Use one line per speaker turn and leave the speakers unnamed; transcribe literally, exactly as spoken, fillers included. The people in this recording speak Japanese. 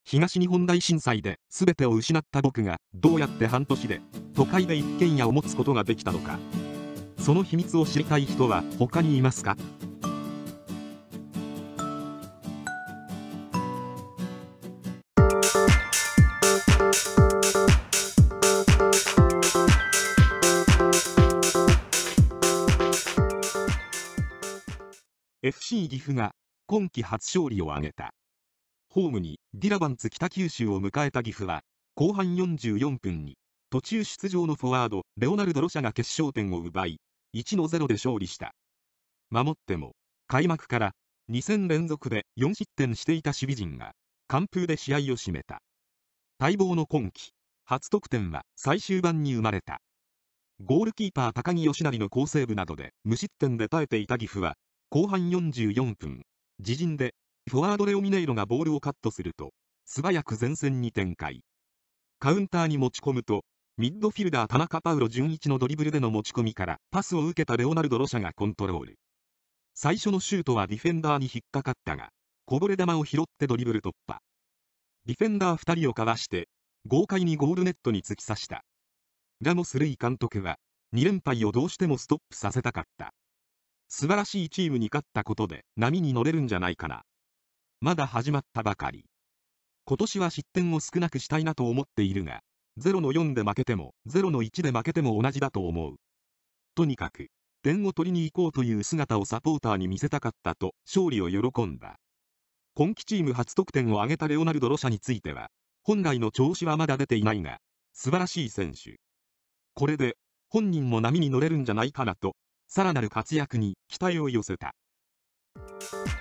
東日本大震災で全てを失った僕がどうやって半年で都会で一軒家を持つことができたのか。その秘密を知りたい人は他にいますか？エフシー 岐阜が今季初勝利を挙げた。ホームにディラバンツ北九州を迎えた岐阜は後半よんじゅうよんぷんに途中出場のフォワードレオナルド・ロシャが決勝点を奪い いちたいゼロ で勝利した。守っても開幕からに戦連続でよん失点していた守備陣が完封で試合を締めた。待望の今季初得点は最終盤に生まれた。ゴールキーパー高木義成の好セーブなどで無失点で耐えていた岐阜は後半よんじゅうよんぷん、自陣でフォワードレオミネイロがボールをカットすると素早く前線に展開。カウンターに持ち込むとミッドフィルダー田中パウロ純一のドリブルでの持ち込みからパスを受けたレオナルド・ロシャがコントロール。最初のシュートはディフェンダーに引っかかったがこぼれ球を拾ってドリブル突破。ディフェンダーふたりをかわして豪快にゴールネットに突き刺した。ラモス・ルイ監督はに連敗をどうしてもストップさせたかった。素晴らしいチームに勝ったことで波に乗れるんじゃないかな。まだ始まったばかり。今年は失点を少なくしたいなと思っているが、ゼロのよんで負けてもゼロのいちで負けても同じだと思う。とにかく点を取りに行こうという姿をサポーターに見せたかったと勝利を喜んだ。今季チーム初得点を挙げたレオナルド・ロシャについては、本来の調子はまだ出ていないが、素晴らしい選手。これで本人も波に乗れるんじゃないかなと、さらなる活躍に期待を寄せた。